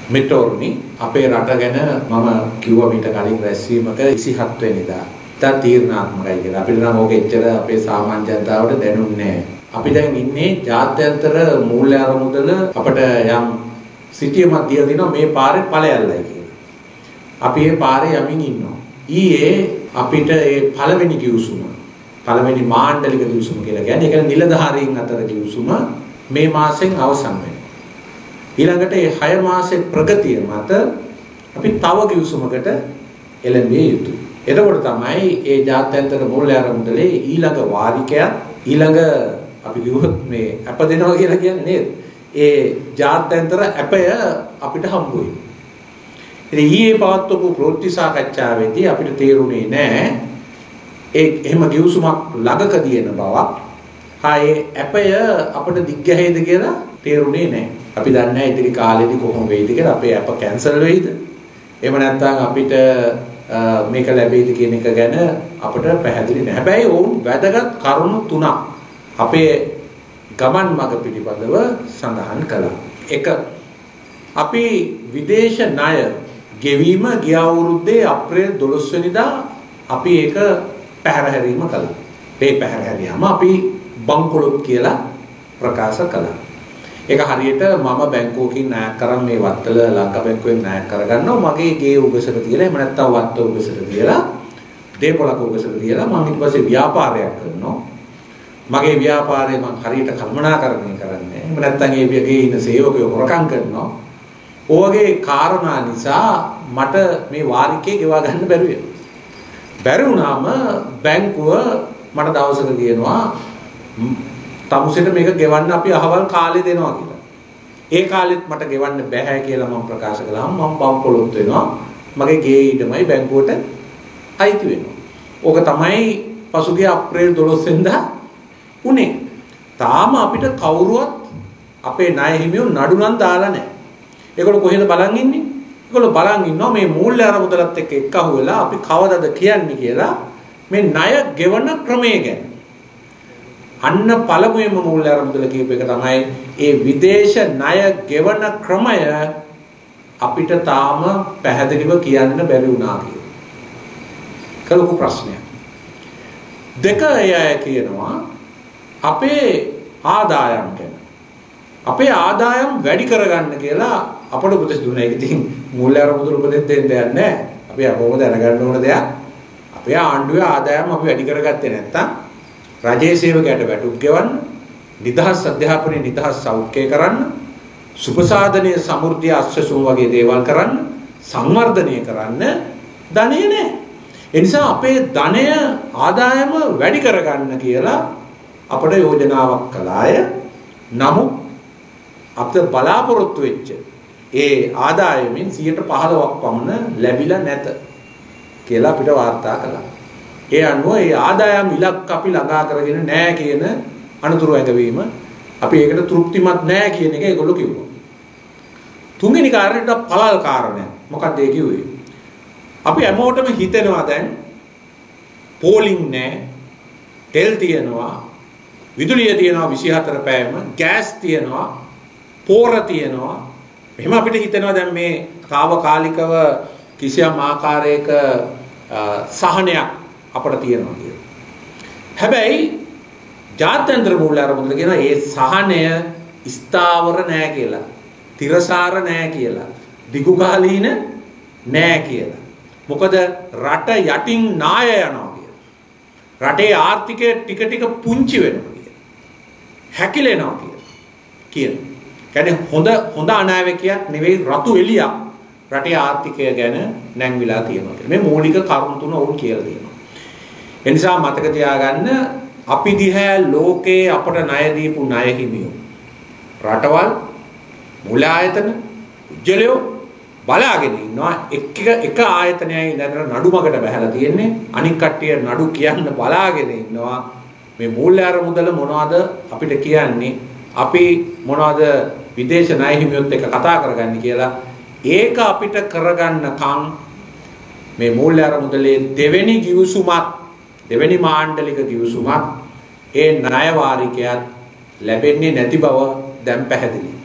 මෙටෝර්නි අපේ රට ගැන මම කිව්වා මීට කලින් රැස්වීමක 27 වෙනිදා. තා තීරණාත්මකයි කියලා. අපිට නම් ඕක එච්චර අපේ සාමාන්‍ය ජනතාවට දැනුන්නේ නැහැ. අපි දැන් ඉන්නේ ජාත්‍යන්තර මූල්‍ය අරමුදල අපිට යම් සිටියමක් දීලා දිනවා මේ පාරේ ඵලයල්ලයි කියලා. අපි මේ පාරේ යමින් ඉන්නවා. ඊයේ අපිට මේ පළවෙනි කිව්සුම පළවෙනි මාණ්ඩලික කිව්සුම කියලා කියන්නේ ඒක නිලධාරීන් අතර කිව්සුම මේ මාසෙන් අවසන් වෙනවා. ඊළඟට මේ 6 මාසෙ ප්‍රගතිය මත අපි තව කිව්සුමකට එළඹිය යුතුයි. එතකොට තමයි මේ ජාත්‍යන්තර මූල්‍ය අරමුදලේ ඊළඟ වාරිකය ඊළඟ අපි කිව්වොත් මේ අප දෙනවා කියලා කියන්නේ නේද? ඒ ජාත්‍යන්තර අපය අපිට හම්බ වෙයි. ඉතින් ඊයේ පවත්වපු ප්‍රවෘත්ති සාකච්ඡාවේදී අපිට තේරුනේ නෑ එහෙම කිව්සුමක් ළඟකදී එන බවක්. ආයේ අපය අපිට දිග්ගැහෙයිද කියලා තේරුනේ නෑ. අපි දන්නේ නැහැ ඉදිරි කාලෙදී කොහොම වෙයිද කියලා. අපේ අප කැන්සල් වෙයිද? එහෙම නැත්නම් අපිට මේක ලැබෙයිද කියන එක ගැන අපිට පැහැදිලි නැහැ. හැබැයි වුන් වැදගත් කරුණු තුනක් අපේ ගමන් මඟ පිළිබඳව සඳහන් කළා. එක අපි විදේශ ණය ගෙවීම ගිය අවුරුද්දේ අප්‍රේල් 12 වෙනිදා අපි ඒක පැහැරහැරීම කළා. මේ පැහැරහැරියාම අපි බංකොලොත් කියලා ප්‍රකාශ කළා. ඒක හරියට මම බැංකුවකින් ණයක් කරන් මේ වත්තල ලංකා බැංකුවෙන් ණයක් කරගන්නවා මගේ ගේ උගසට තියලා එහෙම නැත්නම් වත්ත උගසට තියලා දේපොළක උගසට තියලා මම ඊට පස්සේ ව්‍යාපාරයක් කරනවා මගේ ව්‍යාපාරය මම හරියට කළමනාකරණය කරන්නේ එහෙම නැත්නම් ඒ ගේ ඉන්න සේවකයෝ හොරකම් කරනවා ඔයගේ කාරණා නිසා මට මේ වාරිකේ ගෙවා ගන්න බැරි වෙනවා බැරි වුණාම බැංකුව මට දවසක කියනවා තමුසෙට මේක ගෙවන්න අපි අහවල් කාලේ දෙනවා කියලා. ඒ කාලෙත් මට ගෙවන්න බෑ කියලා මම ප්‍රකාශ කළාම මම බම්පොලොත් වෙනවා. මගේ ගේ ඊටමයි බැංකුවට අයිති වෙනවා. ඕක තමයි පසුගිය අප්‍රේල් 12 වෙනිදා උනේ. තාම අපිට කවුරුවත් අපේ ණය හිමියෝ නඩු නම් දාලා නැහැ. ඒගොල්ලෝ කොහෙද බලන් ඉන්නේ? ඒගොල්ලෝ බලන් ඉන්නවා මේ මූල්‍ය අරමුදලත් එක්ක එක්කහුව වෙලා අපි කවදද කියන්නේ කියලා මේ ණය ගෙවන ක්‍රමය ගැන. අන්න පළමුවෙන්ම මූල්‍ය අරමුදල කියප එක තමයි ඒ විදේශ ණය ගෙවන ක්‍රමය අපිට තාම පැහැදිලිව කියන්න බැරි වුණා කියලා. කලකු ප්‍රශ්නයක්. දෙක අය කියනවා අපේ ආදායම් ගැන. අපේ ආදායම් වැඩි කරගන්න කියලා අපට උපදෙස් දුන්නා. ඒක ඉතින් මූල්‍ය අරමුදල උපදෙස් දෙන්න දෙයක් නැහැ. අපි කොහොමද දැනගන්න ඕන දෙයක්. අපේ ආණ්ඩුවේ ආදායම් අපි වැඩි කරගත්තේ නැත්තම් රජයේ සේවකයට වැටුප් ගෙවන්න, නිදහස් අධ්‍යාපනයේ නිදහස් සෞඛ්‍යය කරන්න, සුපසාධනීය සමෘද්ධිය අස්වැසුම් වගේ දේවල් කරන්න, සංවර්ධනය කරන්න ධනෙ නැහැ. ඒ නිසා අපේ ධනය ආදායම වැඩි කරගන්න කියලා අපට යෝජනාවක් කළාය. නමුත් අපිට බලාපොරොත්තු වෙච්ච ඒ ආදායමෙන් 15% පමණ ලැබිලා නැත කියලා අපිට වාර්තා කළා. ඒ අනුව ඒ ආදායම් ඉලක්ක අපි ළඟා කරගෙන නැහැ කියන අනුතුරු ඇඟවීම අපි ඒකට තෘප්තිමත් නැහැ කියන එක ඒගොල්ලෝ කිව්වා. තුන්වෙනි කාරණේට පළල් කාරණය. මොකක්ද ඒ කිව්වේ? අපි හැමෝටම හිතෙනවා දැන් පෝලිං නැහැ, තෙල් තියෙනවා, විදුලිය තියෙනවා 24 පැයම, ගෑස් තියෙනවා, පෝර තියෙනවා. එහෙම අපිට හිතෙනවා දැන් මේ తాවකාලිකව කිසියම් ආකාරයක සහනයක් අපට තියෙනවා කියලා. හැබැයි ජාත්‍යන්තර මූල්‍ය අරමුදල කියන ඒ සහනය ස්ථාවර නෑ කියලා. තිරසාර නෑ කියලා. දිගුකාලීන නෑ කියලා. මොකද රට යටින් නාය යනවා කියලා. රටේ ආර්ථිකය ටික ටික පුංචි වෙනවා කියලා. හැකිලෙනවා කියලා. කියන්නේ හොඳ අනාවැකියක් නෙවෙයි රතු එළියක් රටේ ආර්ථිකය ගැන නැංවිලා තියෙනවා කියලා. මේ මූලික කරුණු තුන වුන් කියලා තියෙනවා. එනිසා මතක තියාගන්න අපි දිහා ලෝකේ අපට ණය දීපු ණය හිමියෝ රටවල් මූල ආයතන උජ්ජලයෝ බලාගෙන ඉන්නවා එක ආයතනයයි ඉඳන් නඩුමකට බහැලා තියෙන්නේ අනික් කට්ටිය නඩු කියන්න බලාගෙන ඉන්නවා මේ මූල්‍ය අරමුදල මොනවද අපිට කියන්නේ අපි මොනවද විදේශ ණය හිමියොත් එක්ක කතා කරගන්නේ කියලා ඒක අපිට කරගන්නකම් මේ මූල්‍ය අරමුදලේ දෙවෙනි කිවිසුමත් දෙවෙනි මාණ්ඩලික කිවිසුමත් ඒ ණය වාරිකයත් ලැබෙන්නේ නැති බව දැන් පැහැදිලි.